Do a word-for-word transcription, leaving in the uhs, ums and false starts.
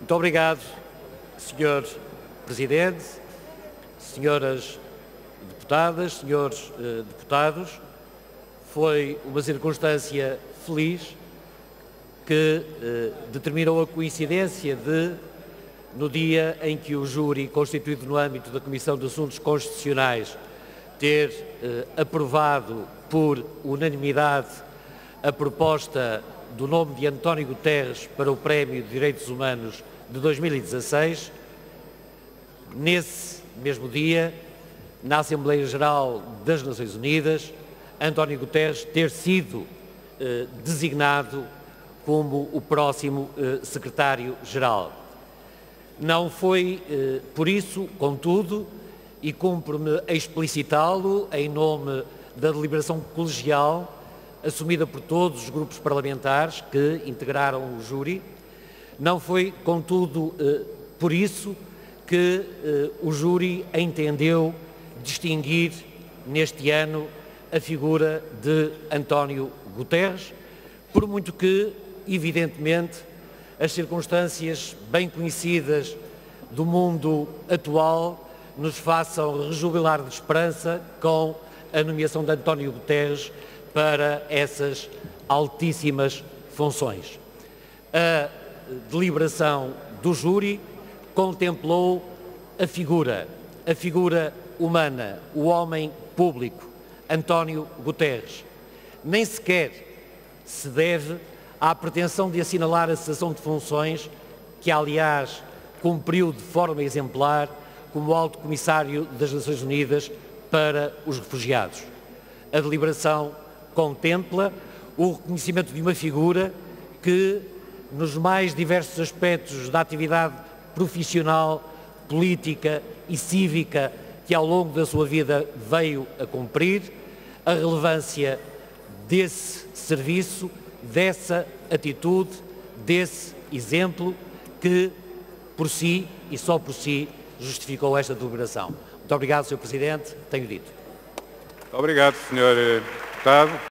Muito obrigado, senhor Presidente, senhoras deputadas, senhores eh, deputados. Foi uma circunstância feliz que eh, determinou a coincidência de, no dia em que o júri, constituído no âmbito da Comissão de Assuntos Constitucionais, ter eh, aprovado por unanimidade a proposta do nome de António Guterres para o Prémio de Direitos Humanos de dois mil e dezasseis, nesse mesmo dia, na Assembleia Geral das Nações Unidas, António Guterres ter sido eh, designado como o próximo eh, secretário-geral. Não foi eh, por isso, contudo, e cumpre-me explicitá-lo em nome da deliberação colegial assumida por todos os grupos parlamentares que integraram o júri, não foi, contudo, eh, por isso que eh, o júri entendeu distinguir neste ano a figura de António Guterres, por muito que, evidentemente, as circunstâncias bem conhecidas do mundo atual nos façam rejubilar de esperança com a nomeação de António Guterres para essas altíssimas funções. A deliberação do júri contemplou a figura, a figura humana, o homem público, António Guterres. Nem sequer se deve à pretensão de assinalar a cessação de funções que, aliás, cumpriu de forma exemplar como Alto Comissário das Nações Unidas para os Refugiados. A deliberação contempla o reconhecimento de uma figura que, nos mais diversos aspectos da atividade profissional, política e cívica que ao longo da sua vida veio a cumprir, a relevância desse serviço, dessa atitude, desse exemplo que, por si e só por si, justificou esta deliberação. Muito obrigado, senhor Presidente. Tenho dito. Obrigado, senhor Deputado.